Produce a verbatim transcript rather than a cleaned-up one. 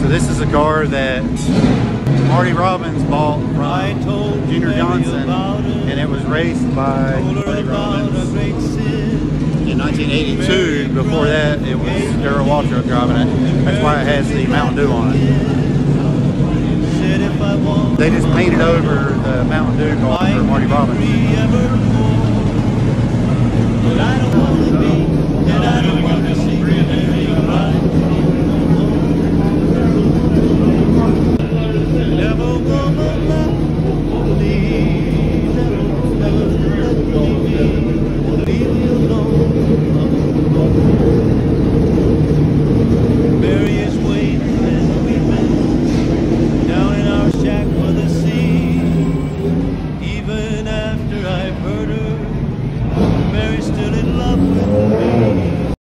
So this is a car that Marty Robbins bought from Junior Johnson, and it was raced by Marty Robbins in nineteen eighty-two. Before that, it was Darrell Waltrip driving it. That's why it has the Mountain Dew on it. They just painted over the Mountain Dew car for Marty Robbins.